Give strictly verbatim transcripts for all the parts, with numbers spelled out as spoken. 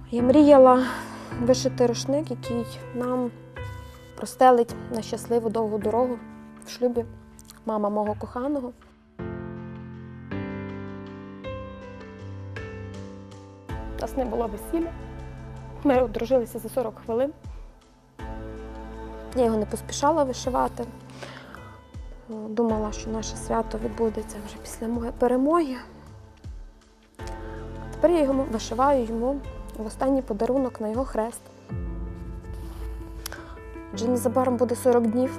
Я мріяла вишити рушник, який нам простелить на щасливу довгу дорогу в шлюбі мама мого коханого. У нас не було весілля. Ми одружилися за сорок хвилин. Я його не поспішала вишивати. Думала, що наше свято відбудеться вже після моєї перемоги. А тепер я його вишиваю йому в останній подарунок на його хрест. Вже незабаром буде сорок днів.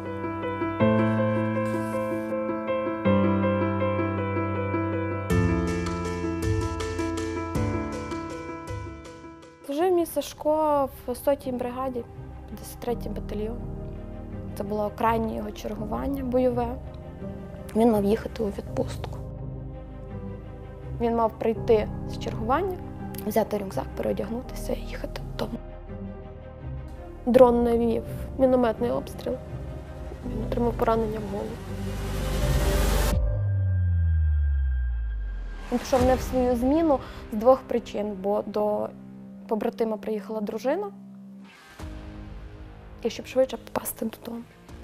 Служив мій Сашко в сотій бригаді, п'ятдесят третій батальйон. Це було крайнє його чергування бойове. Він мав їхати у відпустку. Він мав прийти з чергування, взяти рюкзак, переодягнутися і їхати додому. Дрон навів мінометний обстріл. Він отримав поранення в голову. Він пішов не в свою зміну з двох причин, бо до побратима приїхала дружина, і щоб швидше попасти додому.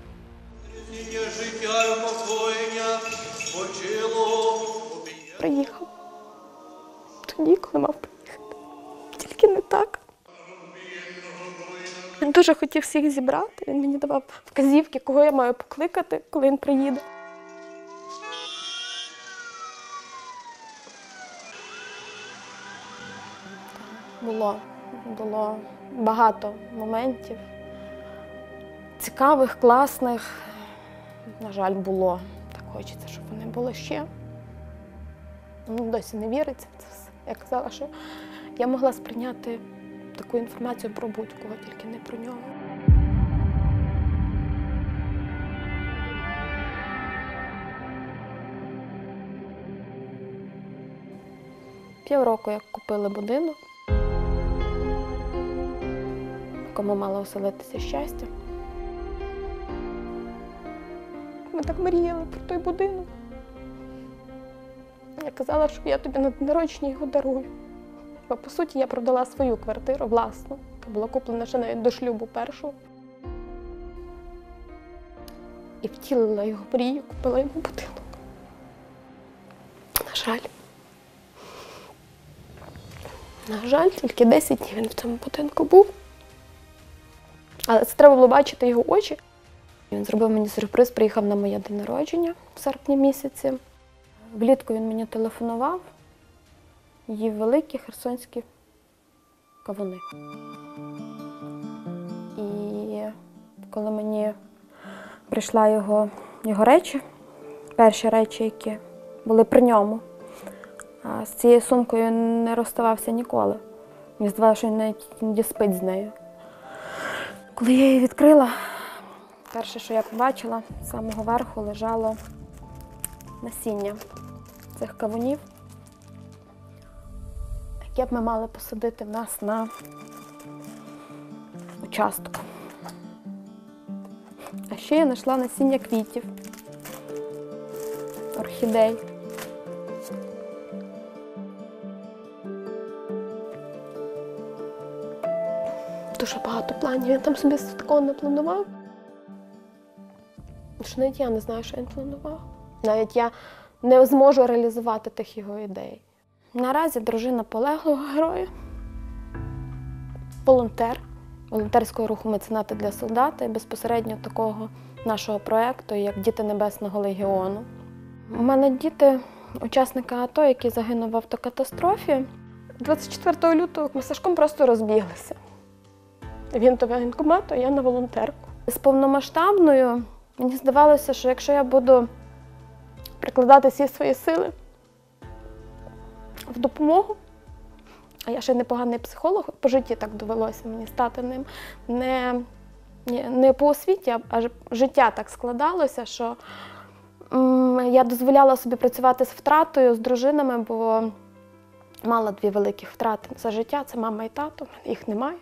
Приїхав. Тоді, коли мав приїхати. Тільки не так. Він дуже хотів всіх зібрати, він мені давав вказівки, кого я маю покликати, коли він приїде. Було, було багато моментів, цікавих, класних. На жаль, було. Так хочеться, щоб вони були ще. Ну, досі не віриться в це все. Я казала, що я могла сприйняти таку інформацію про будь-кого, тільки не про нього. Півроку, як купили будинок, в якому мало оселитися щастя. Ми так мріяли про той будинок. Я казала, що я тобі на день народження його дарую. Бо, по суті, я продала свою квартиру власну, яка була куплена ще навіть до шлюбу першого. І втілила його мрію, купила йому будинок. На жаль. На жаль, тільки десять днів він в цьому будинку був. Але це треба було бачити його очі. Він зробив мені сюрприз, приїхав на моє день народження в серпні місяці. Влітку він мені телефонував, їв великі херсонські кавуни. І коли мені прийшла його, його речі, перші речі, які були при ньому, а з цією сумкою він не розставався ніколи. Мені здавалося, що він навіть іноді спить з нею. Коли я її відкрила, перше, що я побачила, з самого верху лежало насіння цих кавунів, яке б ми мали посадити в нас на участку. А ще я знайшла насіння квітів, орхідей. Дуже багато планів. Він там собі такого не планував. Що навіть я не знаю, що він планував. Навіть я не зможу реалізувати тих його ідей. Наразі дружина полеглого героя, волонтер волонтерського руху «Меценати для солдата» і безпосередньо такого нашого проєкту, як «Діти Небесного Легіону». У мене діти учасника АТО, який загинув в автокатастрофі. двадцять четвертого лютого ми з Сашком просто розбіглися. Він до воєнкомату, а я на волонтерку. З повномасштабною мені здавалося, що якщо я буду прикладати всі свої сили в допомогу, а я ще непоганий психолог, по житті так довелося мені стати ним, не, не по освіті, а життя так складалося, що м, я дозволяла собі працювати з втратою, з дружинами, бо мала дві великі втрати за життя, це мама і тато, їх немає.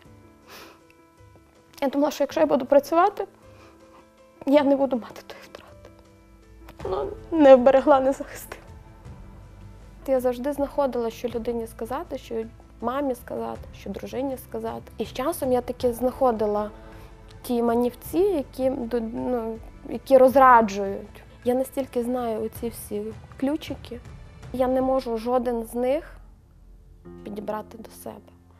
Я думала, що якщо я буду працювати, я не буду мати тої втрати. Ну, не вберегла, не захистила. Я завжди знаходила, що людині сказати, що мамі сказати, що дружині сказати. І з часом я таки знаходила ті манівці, які, ну, які розраджують. Я настільки знаю оці всі ключики, я не можу жоден з них підібрати до себе.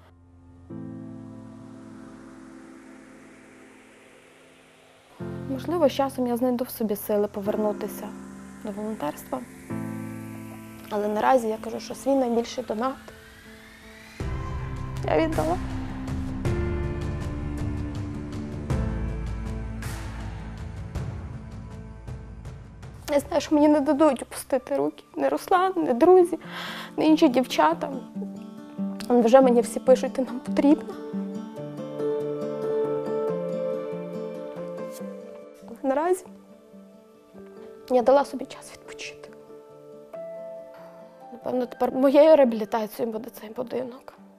Можливо, з часом я знайду в собі сили повернутися до волонтерства. Але наразі я кажу, що свій найбільший донат я віддала. Я знаю, що мені не дадуть опустити руки. Не Руслан, не друзі, не інші дівчата. Вже мені всі пишуть, ти нам потрібна. Наразі я дала собі час відпочити. Напевно, тепер моєю реабілітацією буде цей будинок.